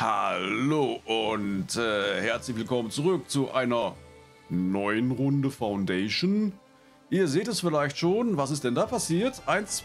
Hallo und herzlich willkommen zurück zu einer neuen Runde Foundation. Ihr seht es vielleicht schon, was ist denn da passiert?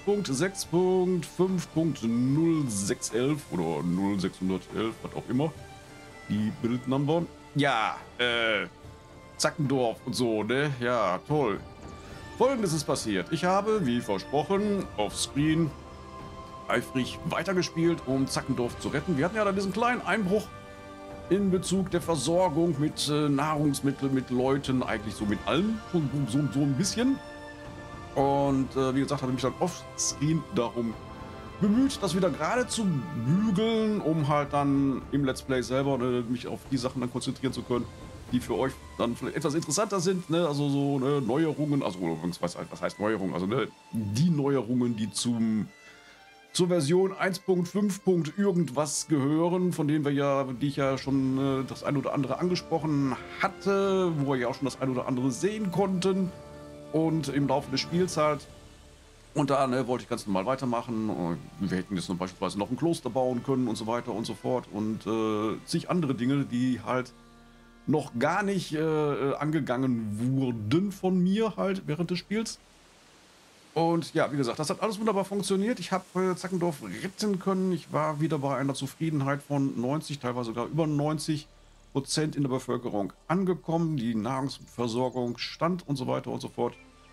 1.6.5.0611 oder 0611, was auch immer. Die Bildnummer. Ja, Zackendorf und so, ne? Ja, toll. Folgendes ist passiert. Ich habe, wie versprochen, offscreen eifrig weitergespielt, um Zackendorf zu retten. Wir hatten ja dann diesen kleinen Einbruch in Bezug der Versorgung mit Nahrungsmitteln, mit Leuten, eigentlich so mit allem, so ein bisschen. Und wie gesagt, habe ich mich dann offscreen darum bemüht, das wieder gerade zu bügeln, um halt dann im Let's Play selber mich auf die Sachen dann konzentrieren zu können, die für euch dann vielleicht etwas interessanter sind, ne? Also so Neuerungen, also was heißt Neuerungen, also die Neuerungen, die zur Version 1.5. irgendwas gehören, von denen die ich ja schon das ein oder andere angesprochen hatte, wo wir ja auch schon das ein oder andere sehen konnten und im Laufe des Spiels halt. Und da wollte ich ganz normal weitermachen. Wir hätten jetzt beispielsweise noch ein Kloster bauen können und so weiter und so fort und zig andere Dinge, die halt noch gar nicht angegangen wurden von mir halt während des Spiels. Und ja, wie gesagt, das hat alles wunderbar funktioniert. Ich habe Zackendorf retten können. Ich war wieder bei einer Zufriedenheit von 90, teilweise sogar über 90% in der Bevölkerung angekommen. Die Nahrungsversorgung stand und so weiter und so fort.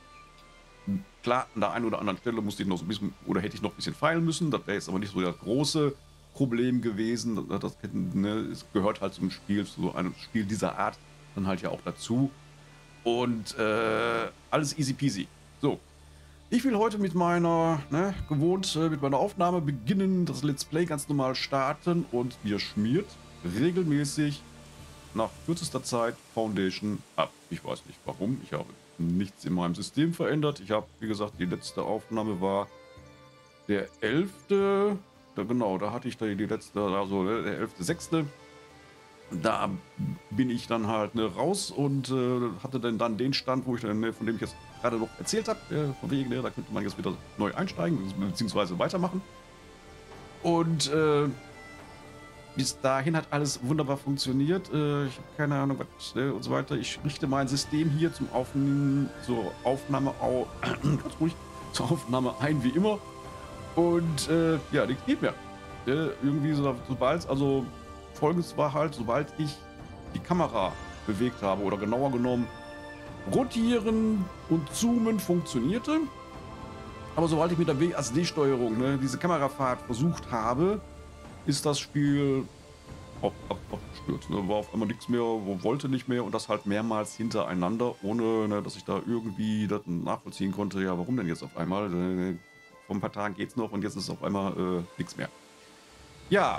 Klar, an der einen oder anderen Stelle musste ich noch so ein bisschen, oder hätte ich noch ein bisschen feilen müssen. Das wäre jetzt aber nicht so das große Problem gewesen. Es gehört halt zum Spiel, zu einem Spiel dieser Art dann halt ja auch dazu. Und alles easy peasy. So. Ich will heute mit meiner, mit meiner Aufnahme beginnen, das Let's Play ganz normal starten und mir schmiert regelmäßig nach kürzester Zeit Foundation ab. Ich weiß nicht warum, ich habe nichts in meinem System verändert. Ich habe, wie gesagt, die letzte Aufnahme war der 11. Genau, da hatte ich da die letzte, also der 11.6. Da bin ich dann halt raus und hatte dann den Stand, wo ich dann, von dem ich jetzt gerade noch erzählt habe, von wegen, da könnte man jetzt wieder neu einsteigen, beziehungsweise weitermachen. Und bis dahin hat alles wunderbar funktioniert. Ich habe keine Ahnung, was und so weiter. Ich richte mein System hier zur Aufnahme ganz ruhig, zur Aufnahme ein, wie immer. Und ja, die geht mir. Irgendwie sobald, also Folgendes war halt, sobald ich die Kamera bewegt habe oder genauer genommen rotieren und zoomen funktionierte, aber sobald ich mit der WASD-Steuerung diese Kamerafahrt versucht habe, ist das Spiel abgestürzt. War auf einmal nichts mehr, wollte nicht mehr und das halt mehrmals hintereinander, ohne dass ich da irgendwie das nachvollziehen konnte, ja warum denn jetzt auf einmal, vor ein paar Tagen geht's noch und jetzt ist auf einmal nichts mehr. Ja,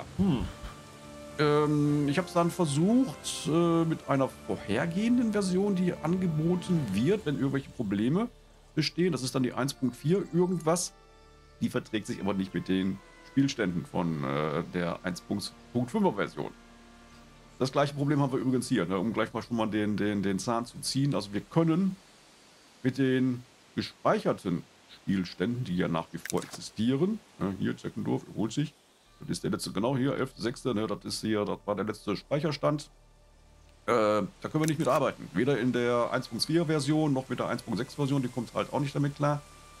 ich habe es dann versucht mit einer vorhergehenden Version, die angeboten wird, wenn irgendwelche Probleme bestehen. Das ist dann die 1.4 irgendwas. Die verträgt sich aber nicht mit den Spielständen von der 1.5er Version. Das gleiche Problem haben wir übrigens hier, um gleich mal schon mal den Zahn zu ziehen. Also wir können mit den gespeicherten Spielständen, die ja nach wie vor existieren, hier Zackendorf erholt sich. Das ist der letzte, genau hier, 11.6., das war der letzte Speicherstand. Da können wir nicht mit arbeiten. Weder in der 1.4 Version noch mit der 1.6 Version, die kommt halt auch nicht damit klar.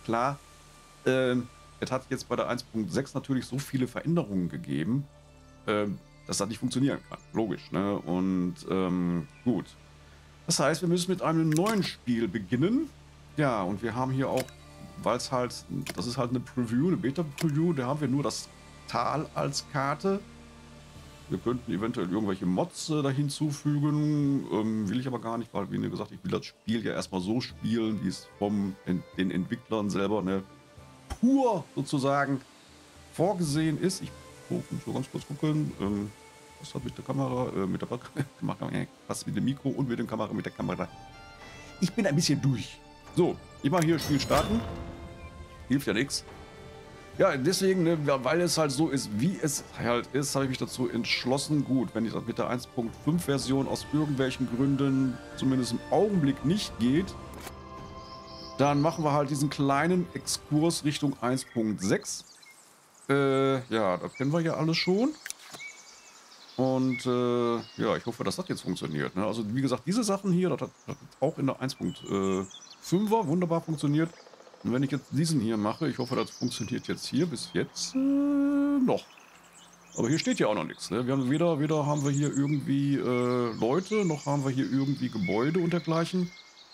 Es hat jetzt bei der 1.6 natürlich so viele Veränderungen gegeben, dass das nicht funktionieren kann. Logisch, ne? Und gut. Das heißt, wir müssen mit einem neuen Spiel beginnen. Ja, und wir haben hier auch, weil es halt, das ist halt eine Preview, eine Beta-Preview, da haben wir nur das Tal als Karte. Wir könnten eventuell irgendwelche Mods da hinzufügen, will ich aber gar nicht, weil, wie gesagt, ich will das Spiel ja erstmal so spielen, wie es von den Entwicklern selber pur sozusagen vorgesehen ist. Ich muss so ganz kurz gucken, was hat mit der Kamera, was mit dem Mikro und mit der Kamera. Ich bin ein bisschen durch. So, ich mache hier Spiel starten. Hilft ja nichts. Ja, deswegen, weil es halt so ist, wie es halt ist, habe ich mich dazu entschlossen, gut, wenn das mit der 1.5 Version aus irgendwelchen Gründen zumindest im Augenblick nicht geht, dann machen wir halt diesen kleinen Exkurs Richtung 1.6. Ja, das kennen wir ja alles schon. Und ja, ich hoffe, dass das jetzt funktioniert. Ne? Also wie gesagt, diese Sachen hier, das hat auch in der 1.5er wunderbar funktioniert. Und wenn ich jetzt diesen hier mache, ich hoffe, das funktioniert jetzt hier bis jetzt noch. Aber hier steht ja auch noch nichts. Ne? Wir haben weder haben wir hier irgendwie Leute, noch haben wir hier irgendwie Gebäude und dergleichen.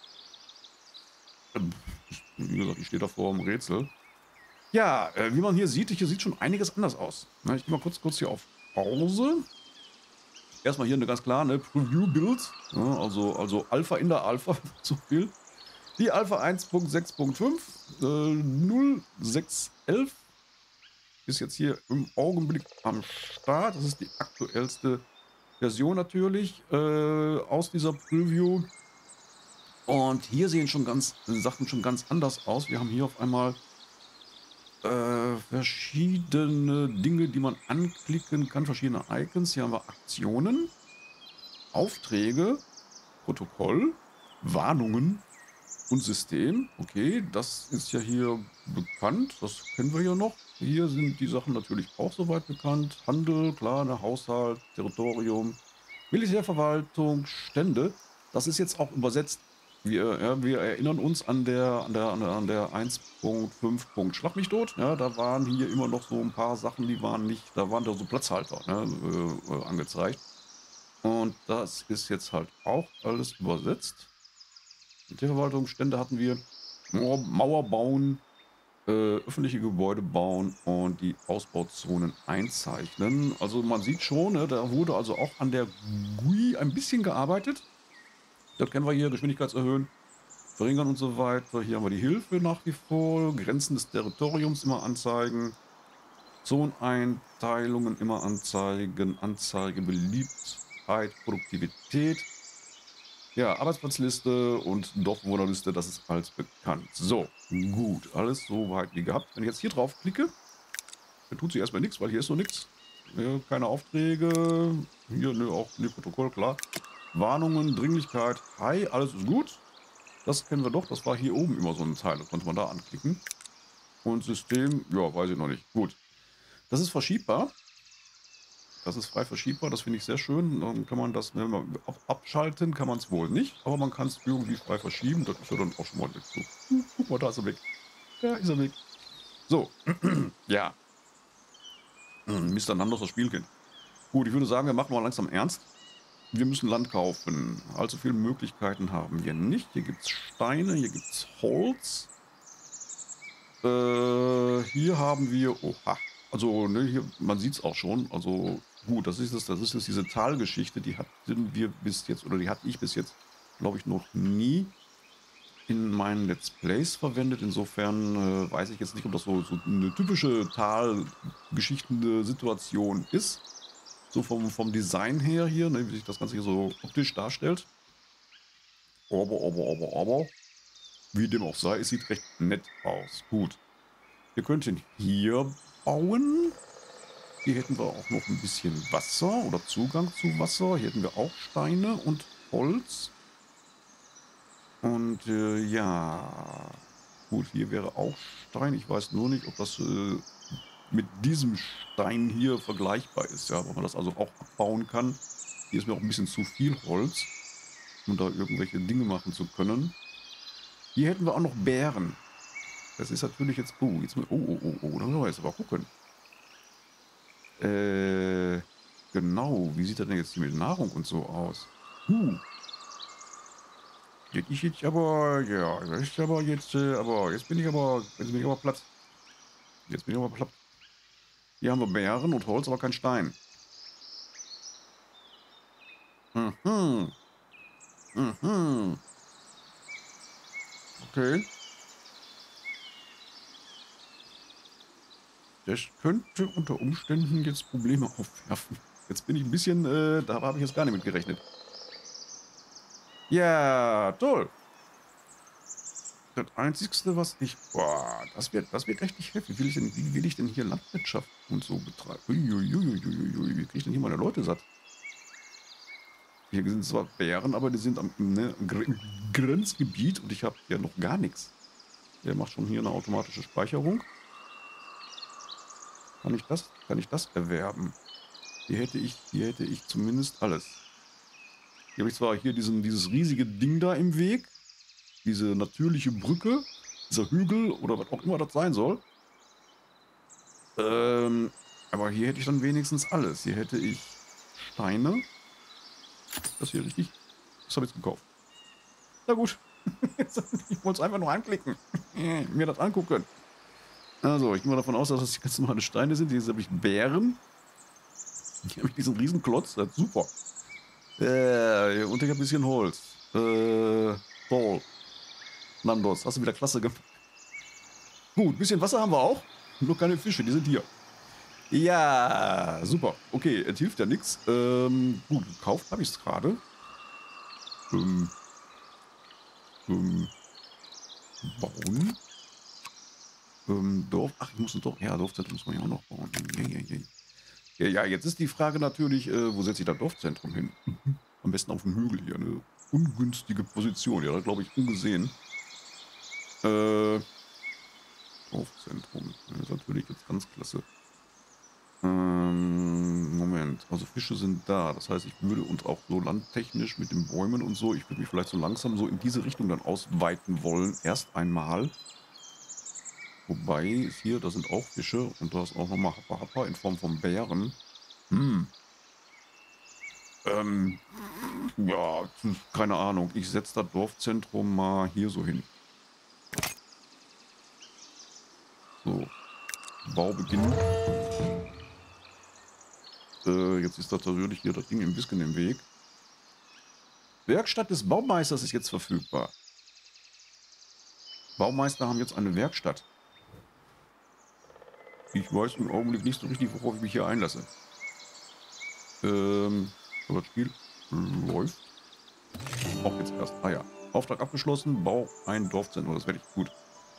Wie gesagt, ich stehe da vor dem Rätsel. Ja, wie man hier sieht schon einiges anders aus. Ne? Ich gehe mal kurz hier auf Pause. Erstmal hier eine ganz klar, ne, Preview-Build, ne, also Alpha in der Alpha, wenn man so will. Die Alpha 1.6.5, 0611 ist jetzt hier im Augenblick am Start. Das ist die aktuellste Version natürlich aus dieser Preview. Und hier sehen Sachen schon ganz anders aus. Wir haben hier auf einmal verschiedene Dinge, die man anklicken kann, verschiedene Icons. Hier haben wir Aktionen, Aufträge, Protokoll, Warnungen und System. Okay, das ist ja hier bekannt. Das kennen wir ja noch. Hier sind die Sachen natürlich auch soweit bekannt. Handel, klar, ne, Haushalt, Territorium, Militärverwaltung, Stände. Das ist jetzt auch übersetzt. Wir erinnern uns an der 1.5. Schlag mich tot. Ja, da waren hier immer noch so ein paar Sachen, die waren nicht, da waren da so Platzhalter angezeigt. Und das ist jetzt halt auch alles übersetzt. Militärverwaltungsstände hatten wir. Mauer bauen, öffentliche Gebäude bauen und die Ausbauzonen einzeichnen. Also man sieht schon, ne, da wurde also auch an der GUI ein bisschen gearbeitet. Das kennen wir hier, Geschwindigkeit erhöhen, verringern und so weiter. Hier haben wir die Hilfe nach wie vor, Grenzen des Territoriums immer anzeigen, Zoneneinteilungen immer anzeigen, Anzeige, Beliebtheit, Produktivität. Ja, Arbeitsplatzliste und Dorfbewohnerliste, das ist alles bekannt. So, gut, alles so weit wie gehabt. Wenn ich jetzt hier drauf klicke, dann tut sie erstmal nichts, weil hier ist noch nichts. Keine Aufträge, hier auch Protokoll, klar. Warnungen, Dringlichkeit, hi, alles ist gut. Das kennen wir doch, das war hier oben immer so ein Teil, das konnte man da anklicken. Und System, ja, weiß ich noch nicht. Gut, das ist verschiebbar. Das ist frei verschiebbar, das finde ich sehr schön. Dann kann man das, ne, abschalten kann man es wohl nicht, aber man kann es irgendwie frei verschieben. Das ist ja dann auch schon mal weg. So. Guck mal, da ist er weg. Da ist er weg. So, ja. Mr. Nandos, das Spielkind. Gut, ich würde sagen, wir machen mal langsam ernst. Wir müssen Land kaufen. Allzu viele Möglichkeiten haben wir nicht. Hier gibt es Steine, hier gibt es Holz. Hier haben wir, oha, also ne, hier, man sieht es auch schon, also gut, das ist jetzt diese Talgeschichte, die hatten wir bis jetzt, oder die hatte ich bis jetzt, glaube ich, noch nie in meinen Let's Plays verwendet. Insofern weiß ich jetzt nicht, ob das so eine typische Talgeschichten-Situation ist. So vom Design her hier, ne, wie sich das Ganze hier so optisch darstellt. Aber, wie dem auch sei, es sieht recht nett aus. Gut. Wir könnten hier bauen. Hier hätten wir auch noch ein bisschen Wasser oder Zugang zu Wasser. Hier hätten wir auch Steine und Holz. Und ja, gut, hier wäre auch Stein. Ich weiß nur nicht, ob das mit diesem Stein hier vergleichbar ist. Ja, ob man das also auch abbauen kann. Hier ist mir auch ein bisschen zu viel Holz, um da irgendwelche Dinge machen zu können. Hier hätten wir auch noch Beeren. Das ist natürlich jetzt... Oh, jetzt... da müssen wir jetzt aber gucken. Genau. Wie sieht das denn jetzt hier mit Nahrung und so aus? Das ist jetzt aber... Ja, das ist aber jetzt... aber jetzt bin ich aber platt. Jetzt bin ich aber platt. Hier haben wir Beeren und Holz, aber kein Stein. Okay. Das könnte unter Umständen jetzt Probleme aufwerfen. Jetzt bin ich ein bisschen, da habe ich jetzt gar nicht mit gerechnet. Ja, toll. Das Einzigste, was ich... Boah, das wird richtig heftig. Wie will ich denn hier Landwirtschaft und so betreiben? Uiuiuiuiui, wie kriege ich denn hier meine Leute satt? Hier sind zwar Bären, aber die sind am Grenzgebiet und ich habe hier noch gar nichts. Der macht schon hier eine automatische Speicherung. Kann ich das erwerben? Hier hätte ich zumindest alles. Hier habe ich zwar hier dieses riesige Ding da im Weg. Diese natürliche Brücke. Dieser Hügel oder was auch immer das sein soll. Aber hier hätte ich dann wenigstens alles. Hier hätte ich Steine. Das hier richtig. Das habe ich jetzt gekauft. Na gut. Ich wollte es einfach nur anklicken. Mir das angucken. Also, ich gehe mal davon aus, dass das ganz normale Steine sind. Hier habe ich Bären. Hier habe ich diesen riesen Klotz. Das ist super. Und ich habe ein bisschen Holz. Toll. Nandos, hast du wieder klasse gemacht. Gut, ein bisschen Wasser haben wir auch. Nur keine Fische, die sind hier. Ja, super. Okay, es hilft ja nichts. Gut, gekauft habe ich es gerade. Bauen. Dorf. Ach, ich muss ein Dorf. Ja, Dorfzentrum muss man ja auch noch bauen. Ja, jetzt ist die Frage natürlich, wo setze ich das Dorfzentrum hin? Am besten auf dem Hügel hier. Eine ungünstige Position. Ja, glaube ich, ungesehen. Dorfzentrum. Das ist natürlich jetzt ganz klasse. Moment. Also Fische sind da. Das heißt, ich würde uns auch so landtechnisch mit den Bäumen und so, ich würde mich vielleicht so langsam so in diese Richtung dann ausweiten wollen. Erst einmal. Wobei, ist hier, da sind auch Fische und da ist auch nochmal Happa Happa in Form von Bären. Ja, keine Ahnung. Ich setze das Dorfzentrum mal hier so hin. So. Baubeginn. Jetzt ist da natürlich hier das Ding ein bisschen im Weg. Werkstatt des Baumeisters ist jetzt verfügbar. Baumeister haben jetzt eine Werkstatt. Ich weiß im Augenblick nicht so richtig, worauf ich mich hier einlasse. Aber das Spiel läuft. Auch jetzt erst. Ah ja. Auftrag abgeschlossen. Bau ein Dorfzentrum. Das werde ich gut.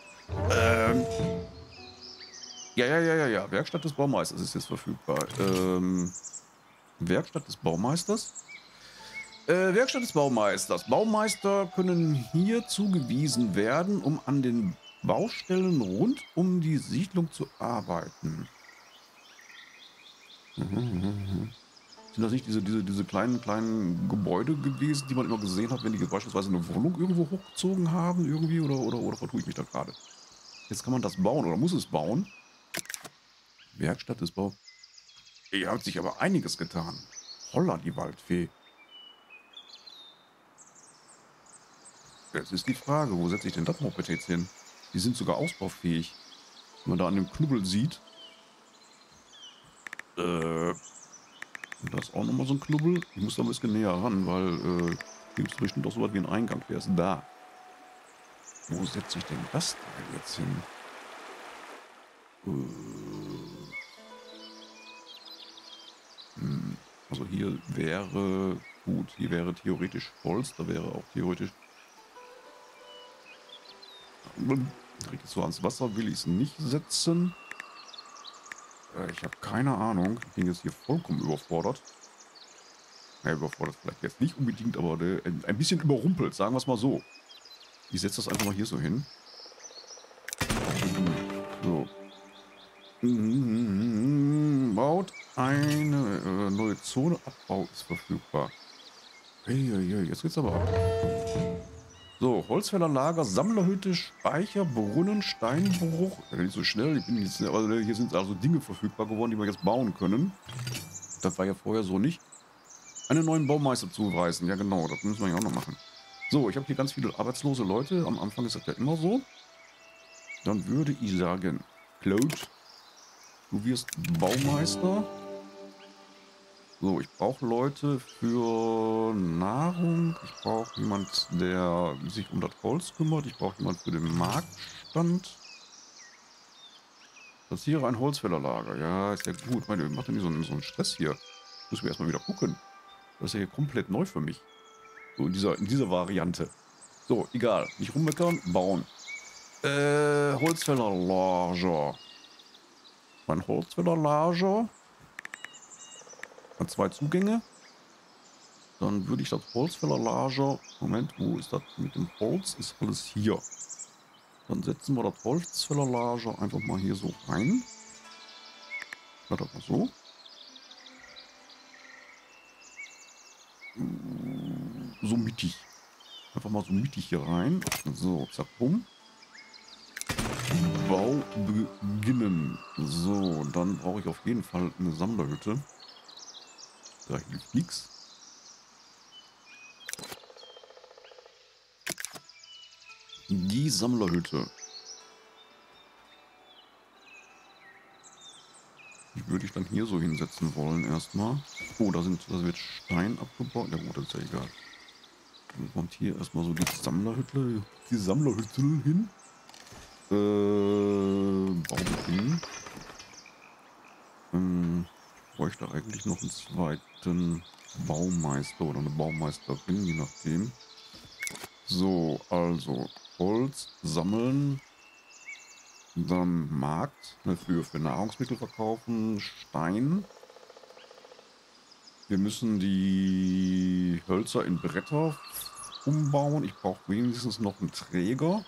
Ja. Werkstatt des Baumeisters ist jetzt verfügbar. Werkstatt des Baumeisters. Werkstatt des Baumeisters. Baumeister können hier zugewiesen werden, um an den Baustellen rund um die Siedlung zu arbeiten. Sind das nicht diese kleinen Gebäude gewesen, die man immer gesehen hat, wenn die beispielsweise eine Wohnung irgendwo hochgezogen haben, irgendwie? Oder vertue ich mich da gerade? Jetzt kann man das bauen oder muss es bauen. Werkstatt des Bau. Hier hat sich aber einiges getan. Holla, die Waldfee. Jetzt ist die Frage, wo setze ich denn das Moped jetzt hin? Die sind sogar ausbaufähig. Wenn man da an dem Knubbel sieht. Da ist auch nochmal so ein Knubbel. Ich muss da ein bisschen näher ran, weil hier gibt es bestimmt auch so was wie einen Eingang. Der ist da. Wo setze ich denn das Teil jetzt hin? Also hier wäre... Gut, hier wäre theoretisch Holz. Da wäre auch theoretisch... Direkt so ans Wasser will ich es nicht setzen. Ich habe keine Ahnung. Ich bin jetzt hier vollkommen überfordert. Ja, überfordert vielleicht jetzt nicht unbedingt, aber ein bisschen überrumpelt, sagen wir es mal so. Ich setze das einfach mal hier so hin. So. Baut eine neue Zone. Abbau ist verfügbar. Jetzt geht's aber ab. So, Holzfällerlager, Sammlerhütte, Speicher, Brunnen, Steinbruch. Ja, nicht so schnell. Also hier sind also Dinge verfügbar geworden, die wir jetzt bauen können. Das war ja vorher so nicht. Einen neuen Baumeister zuweisen. Ja genau, das müssen wir ja auch noch machen. So, ich habe hier ganz viele arbeitslose Leute. Am Anfang ist das ja immer so. Dann würde ich sagen, Claude, du wirst Baumeister. So, ich brauche Leute für Nahrung. Ich brauche jemand, der sich um das Holz kümmert. Ich brauche jemand für den Marktstand. Platziere ein Holzfällerlager. Ja, ist ja gut. Meine, macht denn nicht so einen Stress hier? Müssen wir erstmal wieder gucken. Das ist ja hier komplett neu für mich. So in dieser Variante. So, egal. Nicht rummeckern, bauen. Holzfällerlager. Mein Holzfällerlager. Hat 2 Zugänge. Dann würde ich das Holzfällerlager... Moment, wo ist das mit dem Holz? Ist alles hier. Dann setzen wir das Holzfällerlager einfach mal hier so rein. Das mal so. so mittig. Einfach mal so mittig hier rein. So, zack, bumm. Bau beginnen. So, dann brauche ich auf jeden Fall eine Sammlerhütte. Da hilft nichts. Die Sammlerhütte. Die würde ich dann hier so hinsetzen wollen erstmal. Oh, da wird Stein abgebaut. Ja gut, das ist ja egal. Dann kommt hier erstmal so die Sammlerhütte hin. Baubeginn. Ich bräuchte eigentlich noch einen zweiten Baumeister oder eine Baumeisterin, je nachdem. So, also Holz sammeln. Dann Markt, ne, für Nahrungsmittel verkaufen. Stein. Wir müssen die Hölzer in Bretter umbauen. Ich brauche wenigstens noch einen Träger.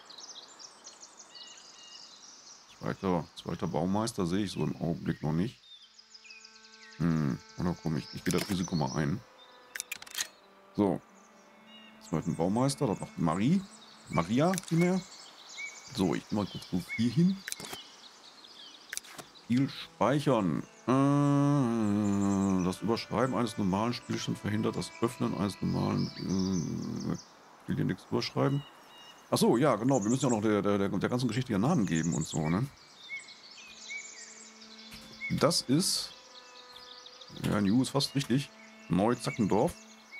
Zweiter Baumeister sehe ich so im Augenblick noch nicht. Oder komm, ich gehe das Risiko mal ein. So. Zweiten Baumeister, das macht Maria vielmehr. So, ich gehe mal kurz hier hin. Spiel speichern. Das Überschreiben eines normalen Spielstands verhindert das Öffnen eines normalen. Ich will hier nichts überschreiben. Achso, ja, genau. Wir müssen ja noch der ganzen Geschichte ihren Namen geben und so, ne? Das ist. Ja, New ist fast richtig. Neuzackendorf.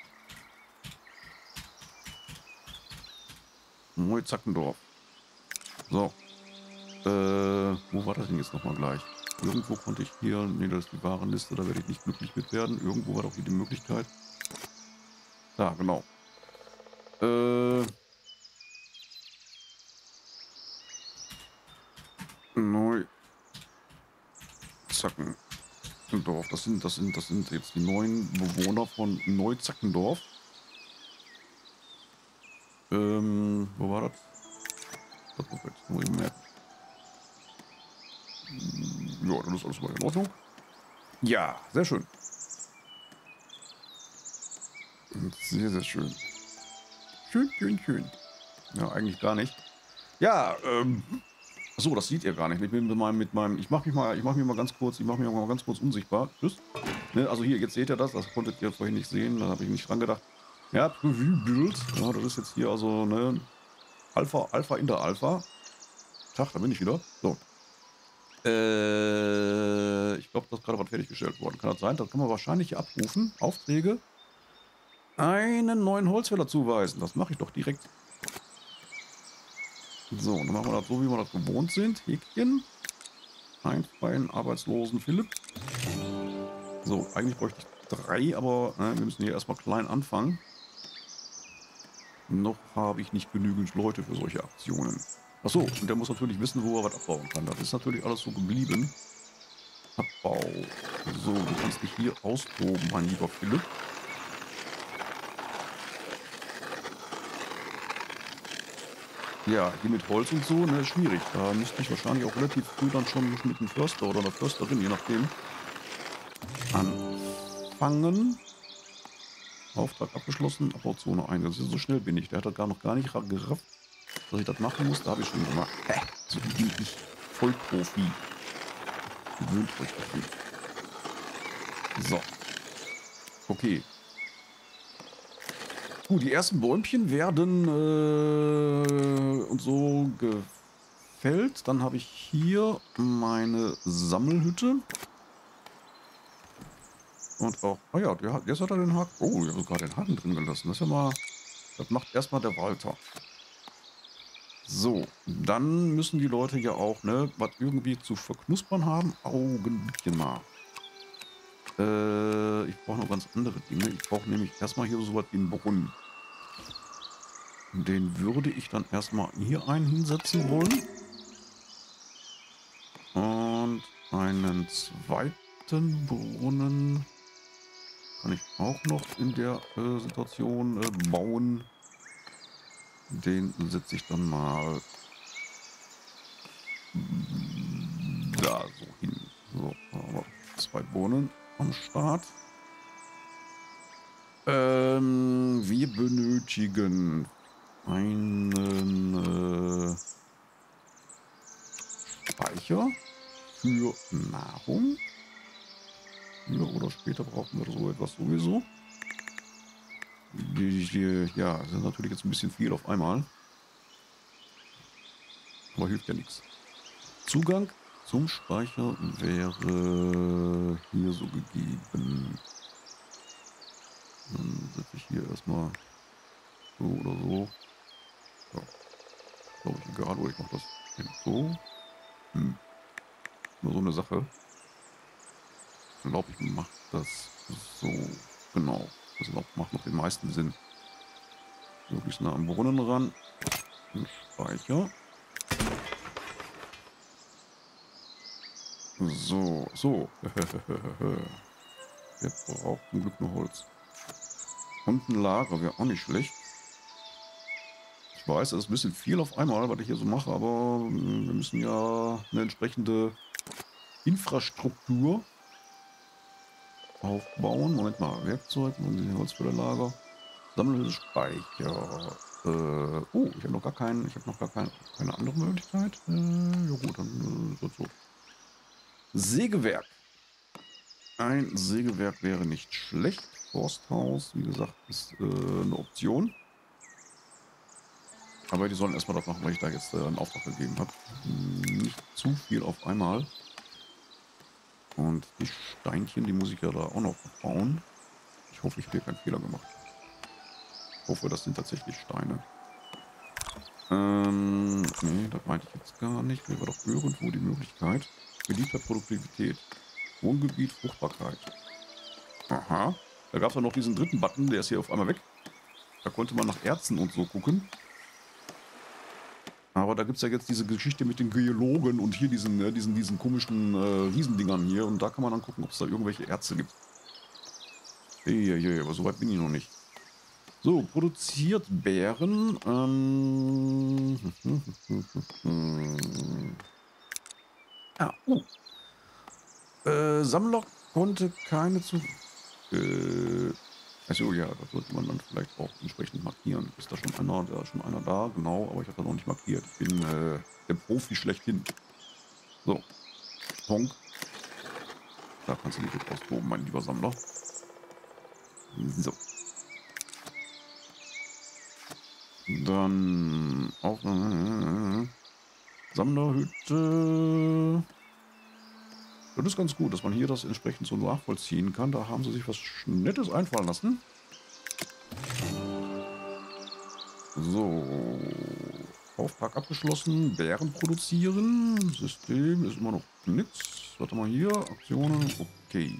Neuzackendorf. So. Wo war das denn jetzt nochmal gleich? Irgendwo konnte ich hier. Ne, das ist die Warenliste, da werde ich nicht glücklich mit werden. Irgendwo war doch hier die Möglichkeit. Da, genau. Neuzackendorf. Das sind jetzt die neuen Bewohner von Neuzackendorf. Wo war das? Das muss jetzt nur im Map. Ja, dann ist alles mal in Ordnung. Ja, sehr schön. Sehr, sehr schön. Schön, schön, schön. Ja, eigentlich gar nicht. Ja, achso, das seht ihr gar nicht. Ich bin mit meinem, ich mache mich mal ganz kurz unsichtbar. Tschüss. Ne, also hier, jetzt seht ihr das. Das konntet ihr vorhin nicht sehen. Da habe ich nicht dran gedacht. Ja, Preview-Bild. Ja, das ist jetzt hier also, ne, Alpha in der Alpha. Tag, da bin ich wieder. So. Ich glaube, das ist gerade was fertiggestellt worden. Kann das sein? Das kann man wahrscheinlich hier abrufen. Aufträge. Einen neuen Holzfäller zuweisen. Das mache ich doch direkt. So, dann machen wir das so, wie wir das gewohnt sind. Häkchen. Einfreien, arbeitslosen Philipp. So, eigentlich bräuchte ich 3, aber wir müssen hier erstmal klein anfangen. Noch habe ich nicht genügend Leute für solche Aktionen. Achso, und der muss natürlich wissen, wo er was abbauen kann. Das ist natürlich alles so geblieben. Abbau. So, du kannst dich hier austoben, mein lieber Philipp. Ja, hier mit Holz und so, ne, ist schwierig. Da müsste ich wahrscheinlich auch relativ früh dann schon mit einem Förster oder einer Försterin, je nachdem, anfangen. Auftrag abgeschlossen, Abbauzone 1. Also so schnell bin ich. Der hat das noch gar nicht gerafft, dass ich das machen muss. Da habe ich schon gemacht. So bin ich Vollprofi. Gewöhnt euch dafür. So. Okay. Gut, die ersten Bäumchen werden und so gefällt. Dann habe ich hier meine Sammelhütte. Und auch, oh ja, jetzt hat er den Haken. Oh, ich habe sogar den Haken drin gelassen. Das ist ja mal, das macht erstmal der Walter. So, dann müssen die Leute ja auch, ne, was irgendwie zu verknuspern haben. Augenblickchen mal. Ich brauche noch ganz andere Dinge. Ich brauche nämlich erstmal hier so was wie einen Brunnen. Den würde ich dann erstmal hier einen hinsetzen wollen. Und einen zweiten Brunnen kann ich auch noch in der Situation bauen. Den setze ich dann mal da so hin. So, aber 2 Bohnen am Start. Wir benötigen einen Speicher für Nahrung. Früher oder später brauchen wir so etwas sowieso. Ja, das ist natürlich jetzt ein bisschen viel auf einmal. Aber hilft ja nichts. Zugang zum Speicher wäre hier so gegeben. Dann setze ich hier erstmal so oder so. Ja, glaube ich egal, oder ich mache das so. Nur so eine Sache. Ich glaube, ich mache das so. Genau. Das macht noch den meisten Sinn. Möglichst nah am Brunnen ran. Und Speicher. So, so. Der braucht zum Glück nur Holz. Und ein Lager wäre auch nicht schlecht. Ich weiß, das ist ein bisschen viel auf einmal, was ich hier so mache, aber wir müssen ja eine entsprechende Infrastruktur aufbauen. Moment mal, Werkzeug, Holzfällerlager, Sammelspeicher. Oh, ich habe noch keine andere Möglichkeit. Ja gut, dann so. Sägewerk. Ein Sägewerk wäre nicht schlecht. Forsthaus, wie gesagt, ist eine Option. Aber die sollen erstmal das machen, weil ich da jetzt einen Auftrag gegeben habe. Nicht zu viel auf einmal. Und die Steinchen, die muss ich ja da auch noch bauen. Ich hoffe, ich habe hier keinen Fehler gemacht. Ich hoffe, das sind tatsächlich Steine. Nee, das meinte ich jetzt gar nicht. Mir war doch irgendwo die Möglichkeit. Beliebter Produktivität. Wohngebiet, Fruchtbarkeit. Aha. Da gab es ja noch diesen dritten Button, der ist hier auf einmal weg. Da konnte man nach Erzen und so gucken. Aber da gibt es ja jetzt diese Geschichte mit den Geologen und hier diesen komischen Riesendingern hier. Und da kann man dann gucken, ob es da irgendwelche Erze gibt. Aber so weit bin ich noch nicht. So, produziert Beeren. Sammler konnte keine zu... Achso, ja, das sollte man dann vielleicht auch entsprechend markieren. Ist da schon einer? Da ist schon einer da, genau, aber ich habe das noch nicht markiert. Ich bin der Profi schlechthin. So, Tonk. Da kannst du dich jetzt austoben, mein lieber Sammler. So. Dann auf Sammlerhütte. Das ist ganz gut, dass man hier das entsprechend so nachvollziehen kann. Da haben sie sich was Nettes einfallen lassen. So. Auftrag abgeschlossen. Bären produzieren. System ist immer noch nichts. Warte mal hier. Aktionen. Okay.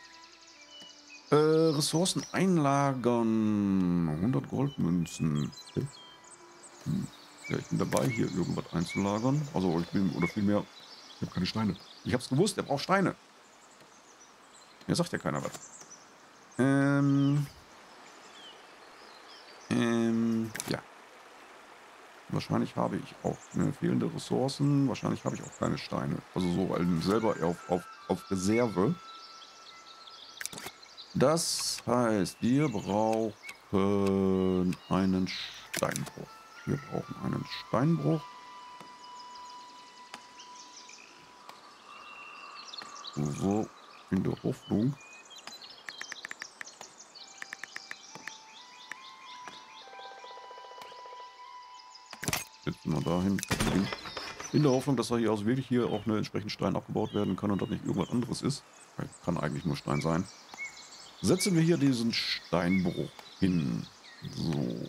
Ressourcen einlagern. 100 Goldmünzen. Ja, ich bin dabei, hier irgendwas einzulagern. Also ich bin, oder vielmehr, ich habe keine Steine. Ich hab's gewusst, der braucht Steine. Mir sagt ja keiner was. Ja. Wahrscheinlich habe ich auch fehlende Ressourcen. Wahrscheinlich habe ich auch keine Steine. Also so selber auf Reserve. Das heißt, wir brauchen einen Steinbruch. Wir brauchen einen Steinbruch. So, in der Hoffnung. Setzen wir dahin. In der Hoffnung, dass da hier aus wirklich hier auch eine entsprechende Stein abgebaut werden kann und das nicht irgendwas anderes ist. Kann eigentlich nur Stein sein. Setzen wir hier diesen Steinbruch hin. So.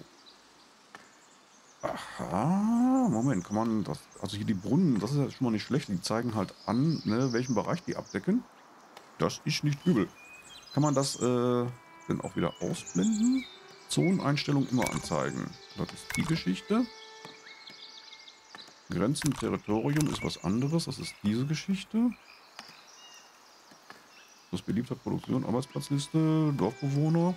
Aha, Moment, kann man das, also hier die Brunnen, das ist ja schon mal nicht schlecht, die zeigen halt an, ne, welchen Bereich die abdecken. Das ist nicht übel. Kann man das denn auch wieder ausblenden? Zoneneinstellung immer anzeigen. Das ist die Geschichte. Grenzen, Territorium ist was anderes, das ist diese Geschichte. Das beliebter Produktion, Arbeitsplatzliste, Dorfbewohner.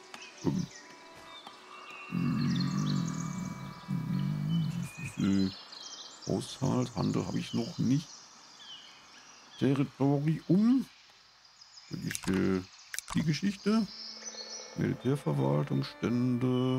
Haushalt, Handel habe ich noch nicht. Territorium. Die Geschichte. Militärverwaltung, Stände.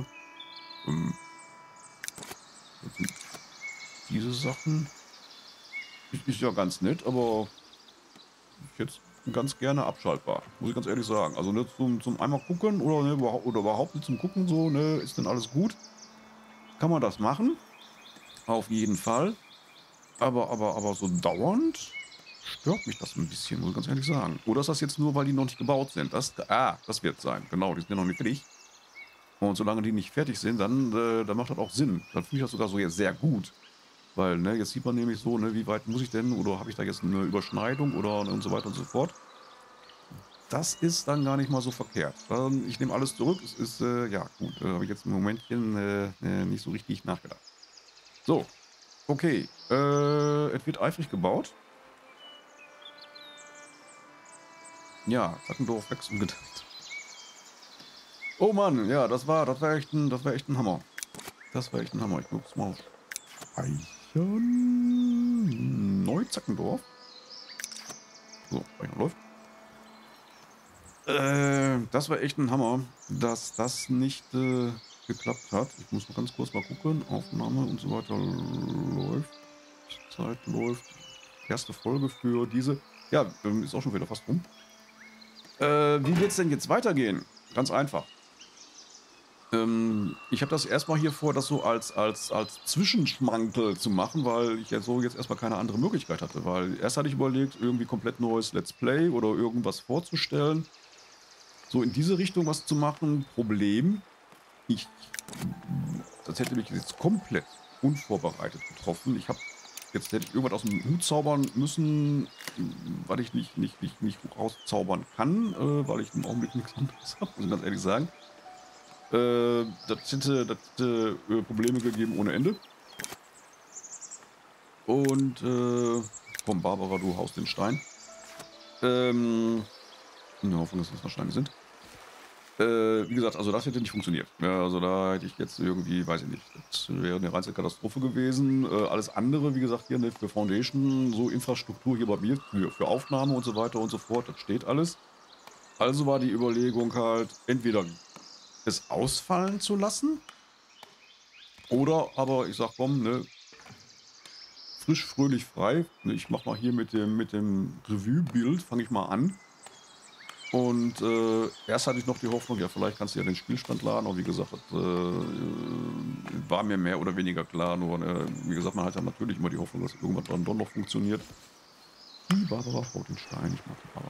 Das sind diese Sachen. Ist ja ganz nett, aber ich jetzt ganz gerne abschaltbar. Muss ich ganz ehrlich sagen. Also ne, zum einmal gucken oder, ne, oder überhaupt nicht zum Gucken so, ne, ist denn alles gut? Kann man das machen? Auf jeden Fall. Aber so dauernd stört mich das ein bisschen, muss ich ganz ehrlich sagen. Oder ist das jetzt nur, weil die noch nicht gebaut sind? Das wird sein. Genau, die sind ja noch nicht fertig. Und solange die nicht fertig sind, dann macht das auch Sinn. Dann finde ich das sogar so jetzt sehr gut. Weil, ne, jetzt sieht man nämlich so, ne, wie weit muss ich denn, oder habe ich da jetzt eine Überschneidung oder ne, und so weiter und so fort. Das ist dann gar nicht mal so verkehrt. Ich nehme alles zurück. Es ist, ja, gut, habe ich jetzt im Momentchen nicht so richtig nachgedacht. So, okay. Es wird eifrig gebaut. Ja, Zackendorf wächst und gedeiht. Oh Mann, ja, das war echt ein Hammer. Das war echt ein Hammer. Ich guck's mal auf Speichern. Neu-Zackendorf. So, Speichern läuft. Das war echt ein Hammer, dass das nicht geklappt hat. Ich muss mal ganz kurz mal gucken. Aufnahme und so weiter läuft. Zeit läuft. Erste Folge für diese. Ja, ist auch schon wieder fast rum. Wie wird's denn jetzt weitergehen? Ganz einfach. Ich habe das erstmal hier vor, das so als Zwischenschmankel zu machen, weil ich ja so jetzt erstmal keine andere Möglichkeit hatte. Weil erst hatte ich überlegt, irgendwie komplett neues Let's Play oder irgendwas vorzustellen. So in diese Richtung was zu machen. Problem, ich, das hätte mich jetzt komplett unvorbereitet getroffen. Hätte ich irgendwas aus dem Hut zaubern müssen, weil ich nicht rauszaubern kann, weil ich im Augenblick nichts anderes habe, muss ich ganz ehrlich sagen. Das hätte Probleme gegeben ohne Ende. Und komm, Barbara, du haust den Stein. In der Hoffnung, dass das noch Steine sind. Wie gesagt, also das hätte nicht funktioniert. Ja, also da hätte ich jetzt irgendwie, weiß ich nicht, das wäre eine reinste Katastrophe gewesen. Alles andere, wie gesagt, hier ne, für Foundation, so Infrastruktur hier bei mir, für Aufnahme und so weiter und so fort, das steht alles. Also war die Überlegung halt, entweder es ausfallen zu lassen, oder aber ich sag, komm, ne, frisch, fröhlich, frei. Ne, ich mach mal hier mit dem Revue-Bild, fange ich mal an. Und erst hatte ich noch die Hoffnung, ja, vielleicht kannst du ja den Spielstand laden, aber wie gesagt, das war mir mehr oder weniger klar. Nur, wie gesagt, man hat ja natürlich immer die Hoffnung, dass irgendwann dann doch noch funktioniert. Die Barbara haut den Stein, ich mag die Barbara.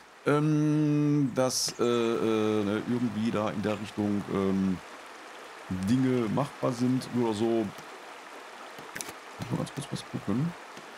Dass ne, irgendwie da in der Richtung Dinge machbar sind oder so. Ich muss mal ganz kurz was gucken.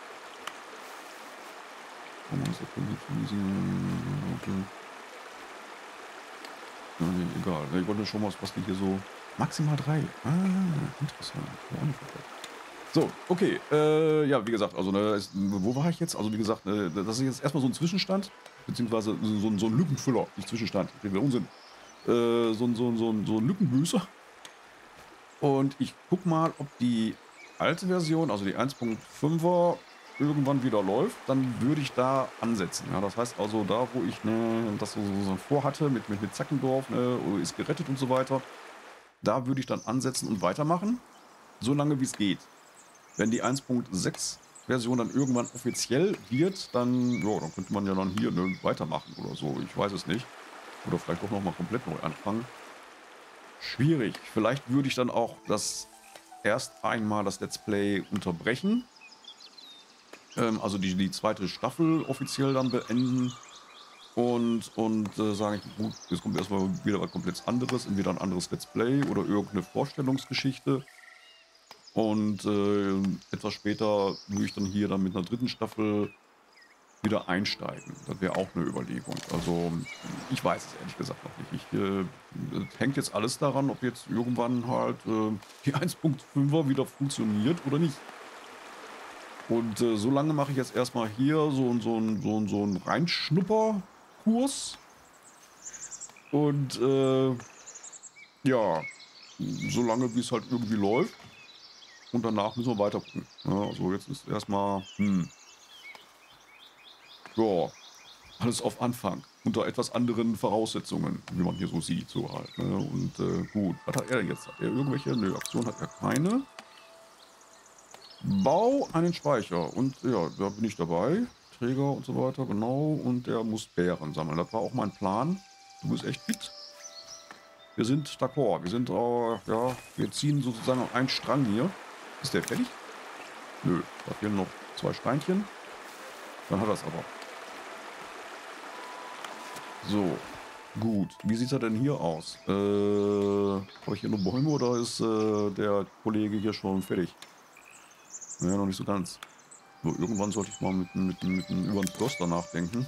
Ja, nee, egal. Ich wollte schon was die hier so. Maximal 3. Ah, interessant. Ja, nicht verkehrt. So, okay. Ja, wie gesagt, also, ne, wo war ich jetzt? Also, wie gesagt, das ist jetzt erstmal so ein Zwischenstand, beziehungsweise so ein Lückenfüller, nicht Zwischenstand. Das wäre Unsinn. So ein Lückenbüßer. Und ich guck mal, ob die alte Version, also die 1.5er, irgendwann wieder läuft, dann würde ich da ansetzen. Ja, das heißt also, da wo ich ne, das so vorhatte mit Zackendorf, ne, ist gerettet und so weiter, da würde ich dann ansetzen und weitermachen, solange wie es geht. Wenn die 1.6 Version dann irgendwann offiziell wird, dann, ja, dann könnte man ja dann hier ne, weitermachen oder so. Ich weiß es nicht. Oder vielleicht auch nochmal komplett neu anfangen. Schwierig. Vielleicht würde ich dann auch erst einmal das Let's Play unterbrechen. Also die zweite Staffel offiziell dann beenden. Und sage ich, gut, jetzt kommt erstmal wieder was komplett anderes. Entweder ein anderes Let's Play oder irgendeine Vorstellungsgeschichte. Und etwas später würde ich dann hier dann mit einer dritten Staffel wieder einsteigen. Das wäre auch eine Überlegung. Also ich weiß es ehrlich gesagt noch nicht. Es hängt jetzt alles daran, ob jetzt irgendwann halt die 1.5er wieder funktioniert oder nicht. Und so lange mache ich jetzt erstmal hier so einen Reinschnupperkurs. Und ja, so lange wie es halt irgendwie läuft. Und danach müssen wir weiter gucken. Ja, also jetzt ist erstmal, ja, Alles auf Anfang. Unter etwas anderen Voraussetzungen, wie man hier so sieht. So halt. Ne? Und gut, was hat er denn jetzt? Hat er irgendwelche? Nö, Aktion hat er keine. Bau einen Speicher. Und ja, da bin ich dabei. Träger und so weiter, genau. Und der muss Beeren sammeln. Das war auch mein Plan. Du bist echt fit. Wir sind d'accord. Wir sind, ja, wir ziehen sozusagen einen Strang hier. Ist der fertig? Nö, da fehlen noch 2 Steinchen. Dann hat er es aber. So, gut. Wie sieht er denn hier aus? Habe ich hier nur Bäume oder ist der Kollege hier schon fertig? Naja, noch nicht so ganz. So, irgendwann sollte ich mal mit über den Förster nachdenken.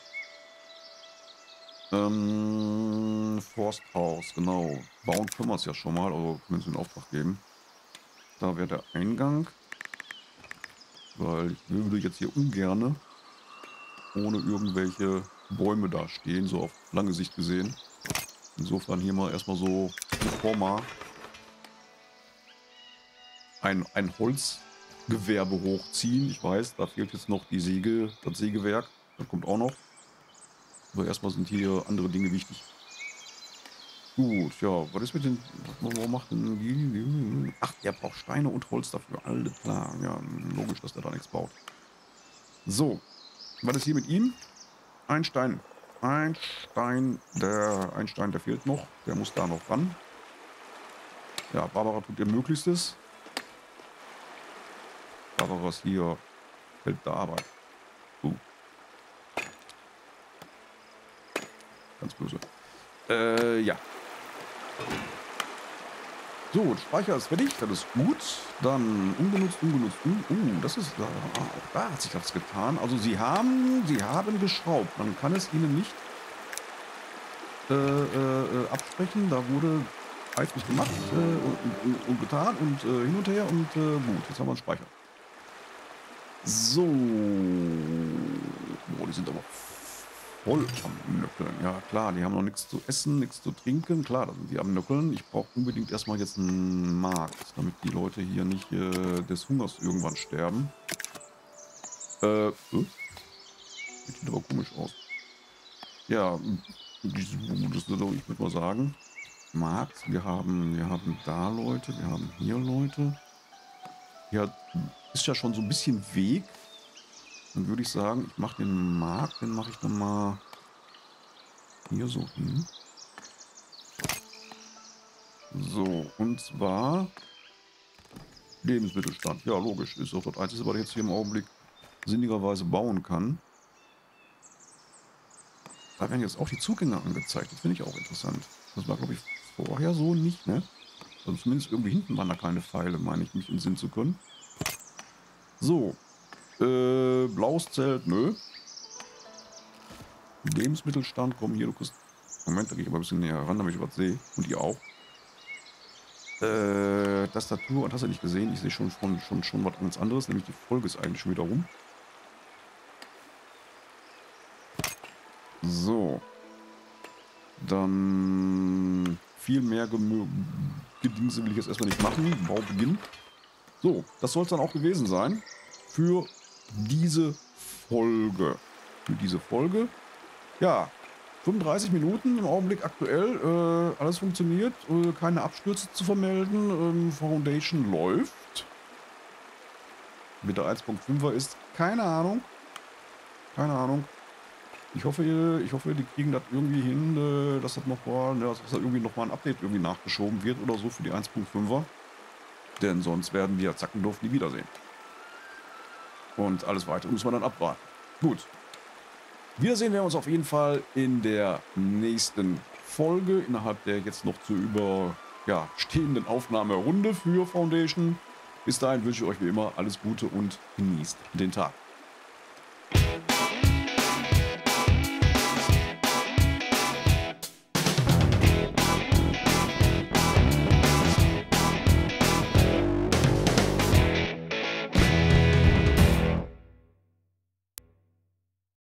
Forsthaus, genau. Bauen können wir es ja schon mal, also können wir den Auftrag geben. Da wäre der Eingang. Weil ich würde jetzt hier ungerne ohne irgendwelche Bäume da stehen, so auf lange Sicht gesehen. Insofern hier mal erstmal so forma ein Holzgewerbe hochziehen. Ich weiß, da fehlt jetzt noch das Sägewerk. Das kommt auch noch. Aber erstmal sind hier andere Dinge wichtig. Gut, ja, was ist mit den... Was macht denn die? Ach, der braucht Steine und Holz dafür. Alles klar. Ja, logisch, dass der da nichts baut. So, was ist hier mit ihm? Ein Stein. Ein Stein, der fehlt noch. Der muss da noch ran. Ja, Barbara tut ihr Möglichstes. Barbara ist hier. Fällt der Arbeit. Ganz böse. Ja. So, der Speicher ist fertig, das ist gut. Dann ungenutzt. Das ist, auch da hat sich was getan. Also sie haben geschraubt. Man kann es ihnen nicht absprechen. Da wurde eifrig gemacht und getan und hin und her und gut. Jetzt haben wir einen Speicher. So. Boah, die sind aber voll am Nöckeln. Ja klar, die haben noch nichts zu essen, nichts zu trinken. Klar, da sind die am Nöckeln. Ich brauche unbedingt erstmal jetzt einen Markt, damit die Leute hier nicht des Hungers irgendwann sterben. Sieht aber komisch aus. Ja, ich würde mal sagen, Markt, wir haben da Leute, wir haben hier Leute. Ja, ist ja schon so ein bisschen Weg. Dann würde ich sagen, ich mache den Markt, den mache ich dann mal hier so hin. So, und zwar Lebensmittelstand. Ja, logisch. Ist auch das Einzige, was ich jetzt hier im Augenblick sinnigerweise bauen kann. Da werden jetzt auch die Zugänge angezeigt. Das finde ich auch interessant. Das war, glaube ich, vorher so nicht, ne? Also zumindest irgendwie hinten waren da keine Pfeile, meine ich, mich entsinnen zu können. So. Blaues Zelt, nö. Lebensmittelstand, komm hier, du kriegst... Moment, da gehe ich aber ein bisschen näher ran, damit ich was sehe. Und ihr auch. Tastatur, und hast du nicht gesehen? Ich sehe schon was ganz anderes, nämlich die Folge ist eigentlich schon wieder rum. So. Dann viel mehr Gedingse will ich jetzt erstmal nicht machen. Baubeginn. So, das soll es dann auch gewesen sein für diese Folge. Ja, 35 Minuten im Augenblick aktuell. Alles funktioniert. Keine Abstürze zu vermelden. Foundation läuft. Mit der 1.5er ist keine Ahnung. Ich hoffe, die kriegen das irgendwie hin, dass das nochmal, dass das irgendwie nochmal ein Update irgendwie nachgeschoben wird oder so für die 1.5er. Denn sonst werden wir Zackendorf nie wiedersehen. Und alles weitere muss man dann abwarten. Gut. Wiedersehen wir uns auf jeden Fall in der nächsten Folge, innerhalb der jetzt noch zu überstehenden Aufnahmerunde für Foundation. Bis dahin wünsche ich euch wie immer alles Gute und genießt den Tag.